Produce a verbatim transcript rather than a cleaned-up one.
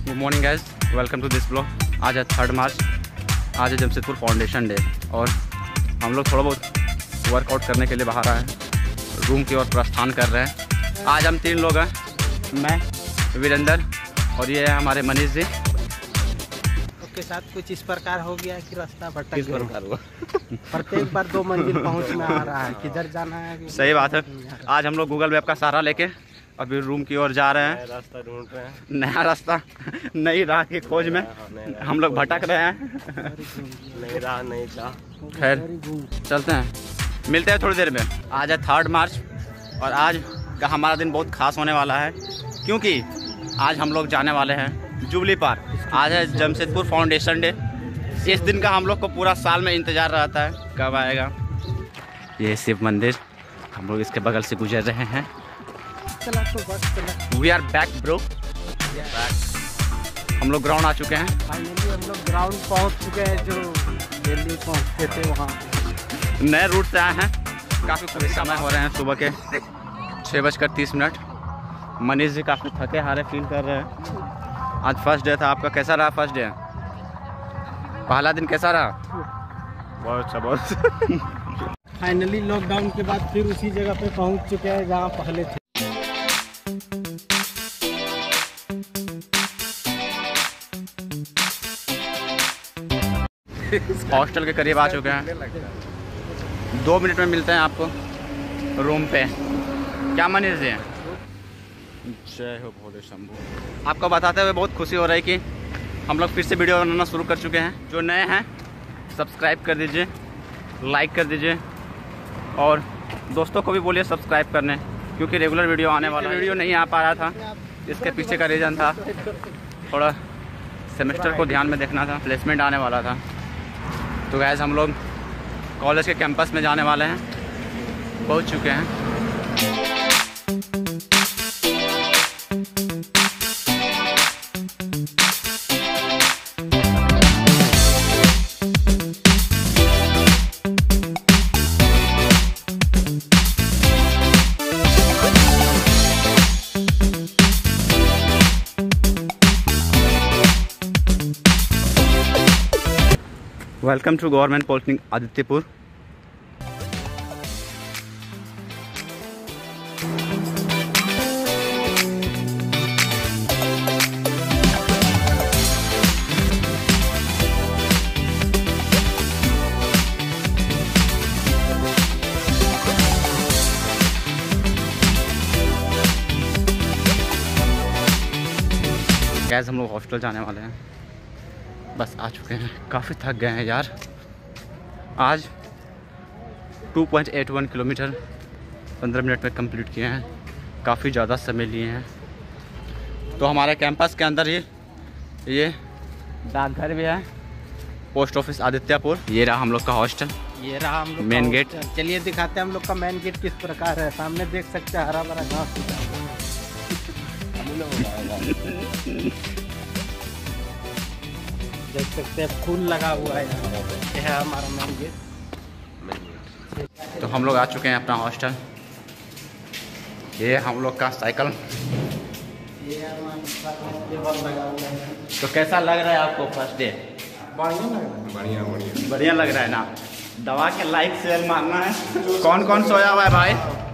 Good morning guys, welcome to this blog. आज है third March, आज है जमशेदपुर फाउंडेशन डे और हम लोग थोड़ा बहुत वर्कआउट करने के लिए बाहर आए हैं, रूम की ओर प्रस्थान कर रहे हैं। आज हम तीन लोग हैं, मैं, वीरेंद्र और ये है हमारे मनीष जी। के साथ कुछ इस प्रकार हो गया कि रास्ता भटक किस प्रकार हुआ? प्रत्येक बार दो मंजिल पहुंच में आ रहा है, किधर जाना है। सही बात है। आज हम लोग गूगल मैप का सहारा लेके अभी रूम की ओर जा रहे हैं, रास्ता ढूंढ रहे हैं, नया रास्ता, नई राह की खोज में हम लोग भटक रहे हैं। नई राह नई राह। खैर चलते हैं, मिलते हैं थोड़ी देर में। आज है थर्ड मार्च और आज का हमारा दिन बहुत खास होने वाला है, क्योंकि आज हम लोग जाने वाले हैं जुबली पार्क। आज है जमशेदपुर फाउंडेशन डे। इस दिन का हम लोग को पूरा साल में इंतज़ार रहता है कब आएगा। ये शिव मंदिर, हम लोग इसके बगल से गुजर रहे हैं। चला तो बस चला। We are back bro. हम लोग ग्राउंड आ चुके हैं। फाइनली हम लोग ग्राउंड पहुंच चुके हैं, जो दिल्ली पहुंचते थे वहाँ। नए रूट से आए हैं, काफ़ी पूरे समय हो रहे हैं, सुबह के छः बजकर तीस मिनट। मनीष जी काफ़ी थके हारे फील कर रहे हैं। आज फर्स्ट डे था आपका, कैसा रहा फर्स्ट डे? पहला दिन कैसा रहा? बहुत अच्छा, बहुत। फाइनली लॉकडाउन के बाद फिर उसी जगह पे पहुंच चुके हैं जहाँ पहले थे। हॉस्टल के करीब आ चुके हैं। दो मिनट में मिलते हैं आपको रूम पे। क्या मनीष जी? जय हो भोले शंभू। आपको बताते हुए बहुत खुशी हो रही है कि हम लोग फिर से वीडियो बनाना शुरू कर चुके हैं। जो नए हैं सब्सक्राइब कर दीजिए, लाइक कर दीजिए और दोस्तों को भी बोलिए सब्सक्राइब करने, क्योंकि रेगुलर वीडियो आने वाला वीडियो नहीं आ पा रहा था। इसके पीछे का रीज़न था थोड़ा सेमेस्टर को ध्यान में देखना था, प्लेसमेंट आने वाला था। तो गैस हम लोग कॉलेज के कैंपस में जाने वाले हैं, पहुंच चुके हैं। Welcome to government polytechnic Adityapur. Guys हम लोग हॉस्टल जाने वाले हैं, बस आ चुके हैं। काफ़ी थक गए हैं यार। आज two point eight one kilometre पंद्रह मिनट में कंप्लीट किए हैं, काफ़ी ज़्यादा समय लिए हैं। तो हमारे कैंपस के अंदर ही ये डाकघर भी है, पोस्ट ऑफिस आदित्यपुर। ये रहा हम लोग का हॉस्टल, ये रहा हम लोग मेन गेट। चलिए दिखाते हैं हम लोग का मेन गेट किस प्रकार है। सामने देख सकते हैं हरा भरा घास। देख सकते हैं फूल लगा हुआ है, यह है हमारा मेन गेट। तो हम लोग आ चुके हैं अपना हॉस्टल। ये हम लोग का साइकिल। ये हमारा लगा हुआ है। तो कैसा लग रहा है आपको फर्स्ट डे? बढ़िया लग रहा है। बढ़िया बढ़िया बढ़िया लग रहा है ना। दवा के लाइक शेयर मारना है। कौन कौन सोया हुआ है भाई?